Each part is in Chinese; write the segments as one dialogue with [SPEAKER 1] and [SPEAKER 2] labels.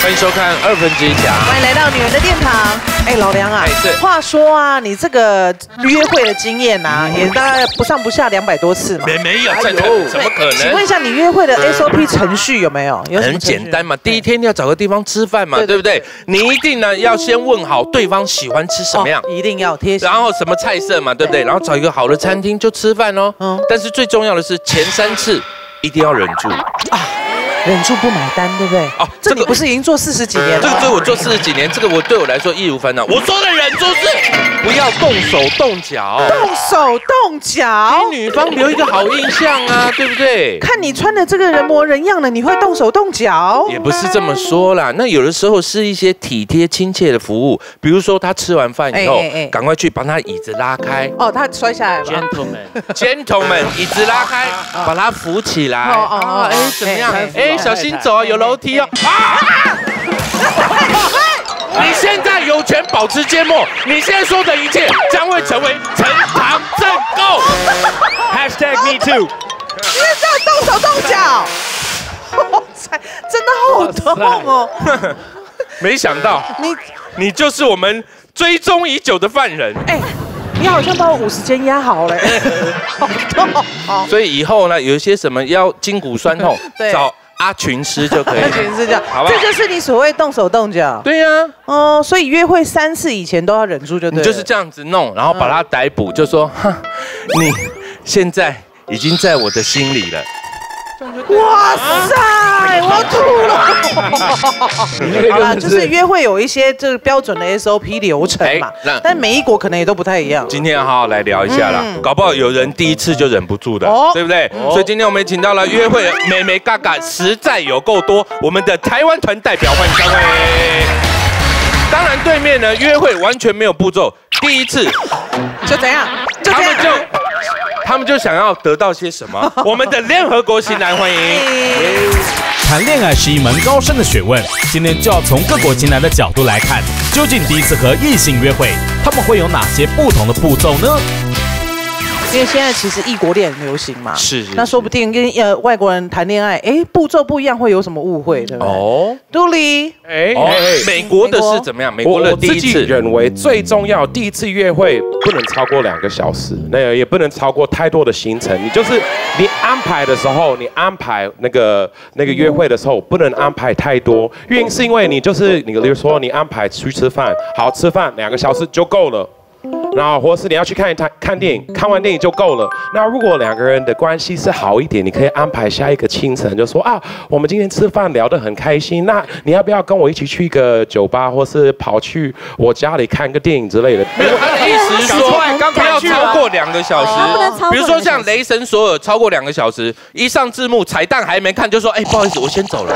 [SPEAKER 1] 欢迎收看2分之1强，
[SPEAKER 2] 欢迎来到女人的殿堂。哎，老梁啊，
[SPEAKER 1] 是
[SPEAKER 2] 话说啊，你这个约会的经验啊，也大概不上不下200多次嘛。
[SPEAKER 1] 没有，怎么可能？
[SPEAKER 2] 请问一下，你约会的 SOP 程序有没有？
[SPEAKER 1] 很简单嘛，第一天要找个地方吃饭嘛，对不对？你一定呢要先问好对方喜欢吃什么样，
[SPEAKER 2] 一定要贴心。
[SPEAKER 1] 然后什么菜色嘛，对不对？然后找一个好的餐厅就吃饭哦。但是最重要的是前3次一定要忍住啊。
[SPEAKER 2] 忍住不买单，对不对？哦，这你不是已经做40几年了？
[SPEAKER 1] 这个我做40几年，这个对我来说易如反掌。我说的忍住是不要动手动脚，
[SPEAKER 2] 动手动脚，
[SPEAKER 1] 给女方留一个好印象啊，对不对？
[SPEAKER 2] 看你穿的这个人模人样的，你会动手动脚？
[SPEAKER 1] 也不是这么说啦，那有的时候是一些体贴亲切的服务，比如说他吃完饭以后，赶快去帮他椅子拉开。
[SPEAKER 2] 哦，他摔下来了。
[SPEAKER 1] Gentlemen， 椅子拉开，把他扶起来。哎，怎么样？哎。小心走啊，有楼梯哦！你现在有权保持缄默，你现在说的一切将会成为呈堂证供。
[SPEAKER 3] #MeToo。
[SPEAKER 2] 你这样动手动脚，真的好痛哦！
[SPEAKER 1] 没想到你就是我们追踪已久的犯人。哎。
[SPEAKER 2] 你好像把我50肩压好了，好痛！
[SPEAKER 1] 所以以后呢，有一些什么腰筋骨酸痛，找阿群师就可以。阿
[SPEAKER 2] 群师这样，好不好？这就是你所谓动手动脚。
[SPEAKER 1] 对呀，
[SPEAKER 2] 哦，所以约会3次以前都要忍住就对了。
[SPEAKER 1] 你就是这样子弄，然后把他逮捕，就说，你现在已经在我的心里了。
[SPEAKER 2] 哇塞，我要吐了！好啦，就是约会有一些这个标准的 SOP 流程嘛，但每一国可能也都不太一样。
[SPEAKER 1] 今天要好好来聊一下啦，搞不好有人第1次就忍不住的，对不对？所以今天我们请到了约会美眉嘎嘎实在有够多，我们的台湾团代表欢迎3位。当然对面呢约会完全没有步骤，第1次
[SPEAKER 2] 就怎样？
[SPEAKER 1] 他们就想要得到些什么？我们的联合国型男欢迎。
[SPEAKER 4] 谈恋爱是一门高深的学问，今天就要从各国型男的角度来看，究竟第1次和异性约会，他们会有哪些不同的步骤呢？
[SPEAKER 2] 因为现在其实异国恋很流行嘛，
[SPEAKER 1] 是，
[SPEAKER 2] 那说不定跟外国人谈恋爱，步骤不一样，会有什么误会，对不对？哦，杜丽，
[SPEAKER 1] 美国的是怎么样？美国的第1次，
[SPEAKER 3] 我自己认为最重要，第1次约会不能超过2个小时，也不能超过太多的行程。你安排的时候，你安排那个约会的时候，不能安排太多。原因是因为你比如说你安排去吃饭，好吃饭2个小时就够了。然后，或是你要去看电影，看完电影就够了。那如果2个人的关系是好一点，你可以安排下一个清晨，就说啊，我们今天吃饭聊得很开心，那你要不要跟我一起去一个酒吧，或是跑去我家里看个电影之类的？
[SPEAKER 1] 没有，他的意思是说不要超过2个小时。比如说像雷神索尔超过2个小时，一上字幕彩蛋还没看就说，哎，不好意思，我先走了。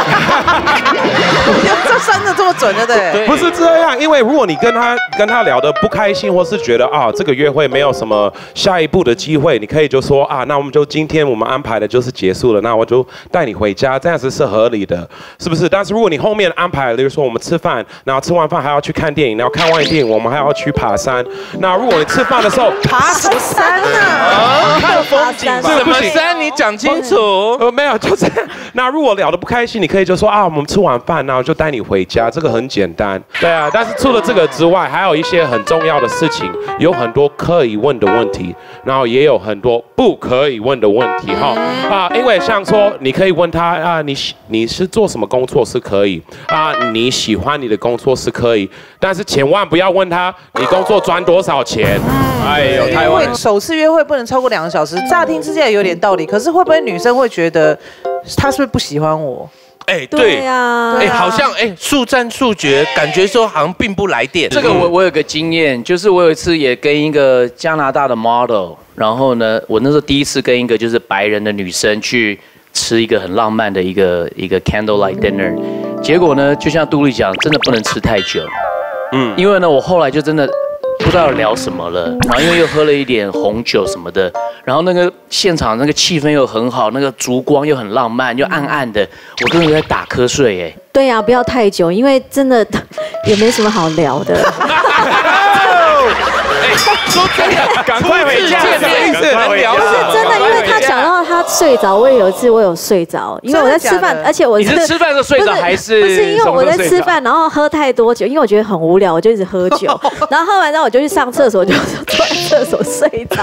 [SPEAKER 2] 这算的这么准的，对？
[SPEAKER 3] 不是这样，因为如果你跟他聊得不开心，或是觉得啊这个约会没有什么下一步的机会，你可以就说啊，那我们就今天我们安排的就是结束了，那我就带你回家，这样子是合理的，是不是？但是如果你后面安排，比如说我们吃饭，然后吃完饭还要去看电影，然后看完电影我们还要去爬山，那如果你吃饭的时候
[SPEAKER 2] 爬什么山啊？
[SPEAKER 1] 看风景吧。什么山？你讲清楚。
[SPEAKER 3] 没有，就这样。那如果聊得不开心，你可以就说啊，我们吃完饭，然后就带你回家，这个很简单。对啊，但是除了这个之外，还有一些很重要的事情。有很多可以问的问题，然后也有很多不可以问的问题哈因为像说你可以问他啊，你是做什么工作是可以啊，你喜欢你的工作是可以，但是千万不要问他你工作赚多少钱。哎呦，台湾
[SPEAKER 2] 首次约会不能超过2个小时，乍听之下有点道理，可是会不会女生会觉得他是不是不喜欢我？
[SPEAKER 1] 对呀，好像速战速决，感觉说好像并不来电。
[SPEAKER 5] 这个我有个经验，就是我有一次也跟一个加拿大的 model， 然后呢，我那时候第1次跟一个就是白人的女生去吃一个很浪漫的一个 candlelight dinner， 结果呢，就像杜丽讲，真的不能吃太久，因为呢，我后来就真的不知道聊什么了，然后因为又喝了一点红酒什么的，然后那个现场那个气氛又很好，那个烛光又很浪漫，又暗暗的，我真的在打瞌睡
[SPEAKER 6] 对呀，不要太久，因为真的也没什么好聊的。
[SPEAKER 1] 说真的，
[SPEAKER 3] 赶快回家，
[SPEAKER 1] 什么意思？能聊什么？
[SPEAKER 6] 真的，因为他讲到他睡着，我也有一次我有睡着，因为我在吃饭，而且
[SPEAKER 5] 你是吃饭的时候睡着还是？
[SPEAKER 6] 不是，因为我在吃饭，然后喝太多酒，因为我觉得很无聊，我就一直喝酒，然后喝完之后我就去上厕所，就坐在厕所睡着。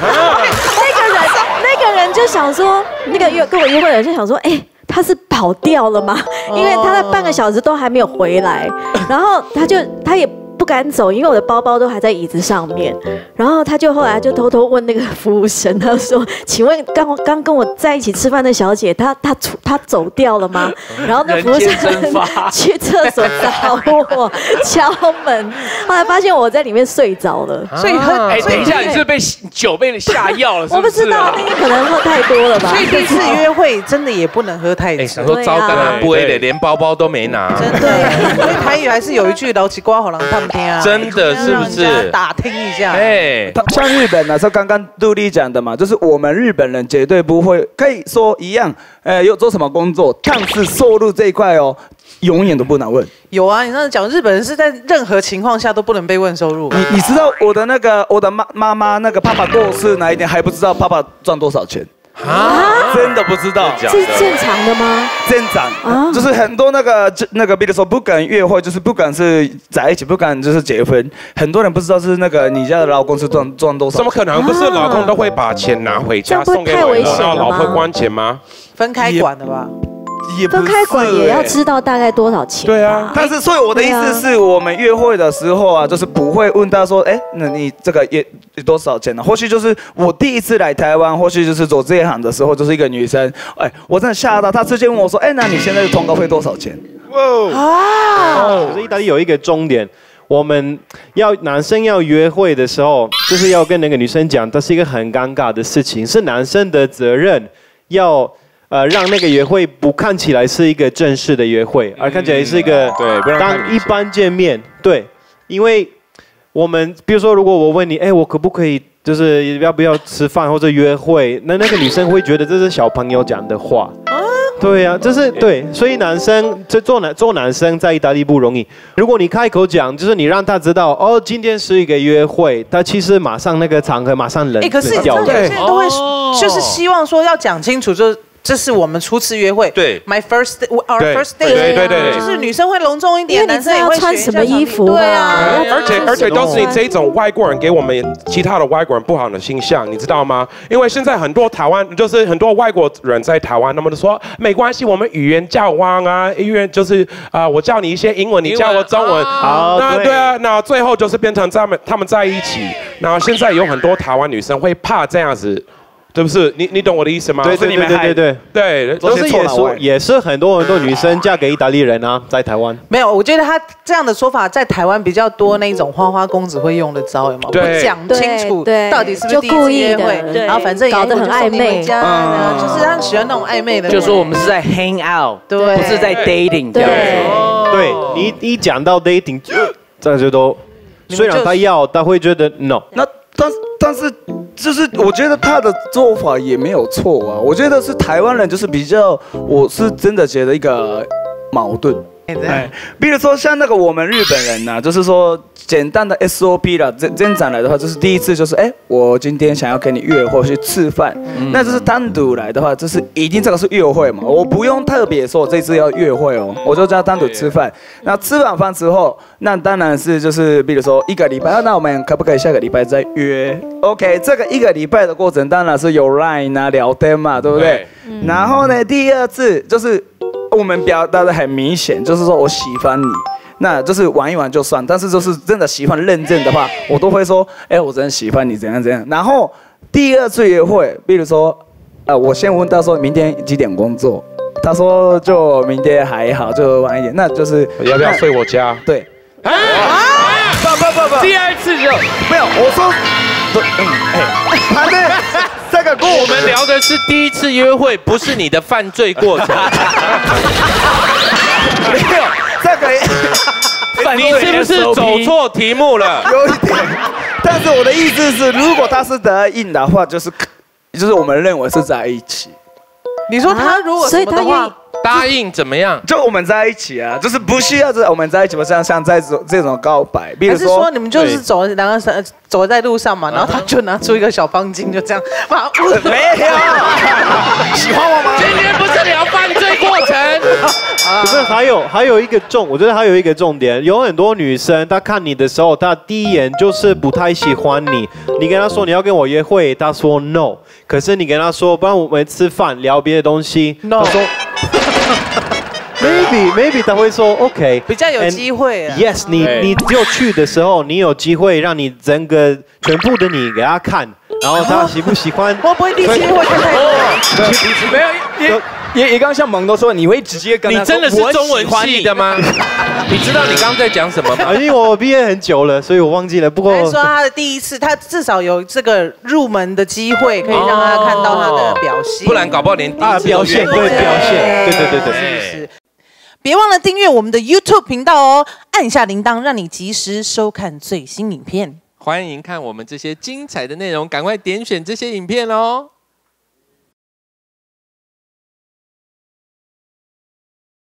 [SPEAKER 6] 那个人就想说，那个跟我约会的人就想说，哎。他是跑掉了吗？因为他在半个小时都还没有回来，然后他也不敢走，因为我的包包都还在椅子上面。然后他就后来就偷偷问那个服务生，他说：“请问刚跟我在一起吃饭的小姐，她走掉了吗？”然后那服务生去厕所找我，敲门，后来发现我在里面睡着了。
[SPEAKER 2] 所以
[SPEAKER 5] 等一下，你是被酒被下药了？
[SPEAKER 6] 我不知道，那天可能喝太多了吧。
[SPEAKER 2] 所以第一次约会真的也不能喝太久。
[SPEAKER 1] 说糟干不会的，连包包都没拿。
[SPEAKER 2] 真的，因为台语还是有一句“老起瓜好人他们听”啊。
[SPEAKER 1] 真的是不是？
[SPEAKER 2] 打听一下。
[SPEAKER 1] 哎，
[SPEAKER 7] 像日本呢，是刚刚杜丽讲的嘛，就是我们日本人绝对不会，可以说一样，有做什么工作，但是收入这一块哦，永远都不能问。
[SPEAKER 2] 有啊，你那讲日本人是在任何情况下都不能被问收入。
[SPEAKER 7] 你知道我的妈妈那个爸爸过世哪一天还不知道爸爸赚多少钱？真的不知道，
[SPEAKER 6] 这是正常的吗？
[SPEAKER 7] 正常，就是很多那个，比如说不敢约会，就是不敢是在一起，不敢就是结婚，很多人不知道是那个你家的老公是赚多少。
[SPEAKER 3] 怎么可能？不是老公都会把钱拿回家送给我，然后老婆管钱吗？
[SPEAKER 2] 分开管的吧。
[SPEAKER 6] 分开管也要知道大概多少钱。
[SPEAKER 7] 对啊，但是所以我的意思是我们约会的时候啊，就是不会问他说，哎，那你这个月多少钱呢？或许就是我第一次来台湾，或许就是做这一行的时候，就是一个女生，哎，我真的吓到，她直接问我说，哎，那你现在的通告费多少钱？
[SPEAKER 8] 可是意大利有一个重点。我们男生要约会的时候，就是要跟那个女生讲，这是一个很尴尬的事情，是男生的责任，要让那个约会不看起来是一个正式的约会，而看起来是一个当一般见面。对，因为我们比如说，如果我问你，哎，我可不可以就是要不要吃饭或者约会，那个女生会觉得这是小朋友讲的话。对呀，这是对，所以男生做男生在意大利不容易。如果你开口讲，就是你让他知道，哦，今天是一个约会，他其实马上那个场合马上冷
[SPEAKER 2] 可是有些人都会就是希望说要讲清楚，就是这是我们初次约会，
[SPEAKER 1] 对
[SPEAKER 2] ，our first date，
[SPEAKER 3] 对，
[SPEAKER 2] 就是女生会隆重一点，男生也会
[SPEAKER 6] 穿什么衣服，
[SPEAKER 2] 对啊，
[SPEAKER 3] 而且都是你这种外国人给我们其他的外国人不好的形象，你知道吗？因为现在很多台湾就是很多外国人在台湾，他们都说没关系，我们语言交往啊，语言就是我教你一些英文，你教我中文，那对啊，那最后就是变成他们在一起，然后现在有很多台湾女生会怕这样子。对不是？你懂我的意思吗？
[SPEAKER 8] 对，都是也是很多女生嫁给意大利人啊，在台湾。
[SPEAKER 2] 没有，我觉得他这样的说法在台湾比较多，那种花花公子会用的招，有吗？不讲清楚到底是不是第一次约会，然后反正
[SPEAKER 6] 搞得很暧昧，
[SPEAKER 2] 就是他喜欢那种暧昧的。
[SPEAKER 5] 就说我们是在 hang out， 对，不是在 dating 这样子。
[SPEAKER 8] 对，你一讲到 dating， 这就都虽然他会觉得 no，
[SPEAKER 7] 但是就是我觉得他的做法也没有错啊，我觉得是台湾人就是比较，我是真的觉得一个矛盾。比如说像那个我们日本人呐，就是说简单的 SOP 啦，正常来的话就是第一次就是我今天想要跟你约会去吃饭，那就是单独来的话，就是一定这个是约会嘛，我不用特别说这次要约会哦，我就叫单独吃饭。那吃完饭之后，那当然是就是比如说一个礼拜，那我们可不可以下个礼拜再约 ？OK， 这个一个礼拜的过程当然是有 Line 啊聊天嘛，对不对？然后呢，第二次就是我们表达的很明显，就是说我喜欢你，那就是玩一玩就算。但是就是真的喜欢认真的话，我都会说，我真的喜欢你怎样怎样。然后第二次约会，比如说，我先问他说明天几点工作，他说就明天还好，就晚一点，那就是
[SPEAKER 3] 要不要睡我家？
[SPEAKER 7] 对。
[SPEAKER 5] 不，第二次就
[SPEAKER 7] 没有，我说，他这个
[SPEAKER 1] 我们聊的是第一次约会，不是你的犯罪过程。
[SPEAKER 7] 没有这个，
[SPEAKER 1] 你是不是走错题目了？
[SPEAKER 7] 有一点，但是我的意思是，如果他是答应的话，就是我们认为是在一起。
[SPEAKER 2] 你说他如果什么的话，
[SPEAKER 1] 答应怎么样？
[SPEAKER 7] 就我们在一起啊，就是不需要我们在一起嘛，像这种告白，比如
[SPEAKER 2] 说你们就是走在路上嘛，然后他就拿出一个小方巾，就这样，
[SPEAKER 7] 没有，喜欢我吗？
[SPEAKER 1] 今天不是聊犯罪过程，
[SPEAKER 8] 可是还有一个我觉得还有一个重点，有很多女生她看你的时候，她第一眼就是不太喜欢你，你跟她说你要跟我约会，她说 no， 可是你跟她说不然我们吃饭聊别的东西，她说。Maybe 他会说 OK，
[SPEAKER 2] 比较有机会。
[SPEAKER 8] Yes， 你就去的时候，你有机会让你整个全部的你给他看，然后他喜不喜欢？
[SPEAKER 2] 我不会第一次会看太多。
[SPEAKER 7] 没有，也刚像蒙都说，你会直接跟他说
[SPEAKER 1] 你真的是中文系的吗？你知道你刚刚在讲什么吗？
[SPEAKER 8] 因为我毕业很久了，所以我忘记了。不过
[SPEAKER 2] 说他的第一次，他至少有这个入门的机会，可以让他看到他的表现。
[SPEAKER 1] 不然搞不好连
[SPEAKER 8] 表现对表现，对。
[SPEAKER 2] 是。别忘了订阅我们的 YouTube 频道哦，按下铃铛，让你及时收看最新影片。
[SPEAKER 1] 欢迎看我们这些精彩的内容，赶快点选这些影片哦。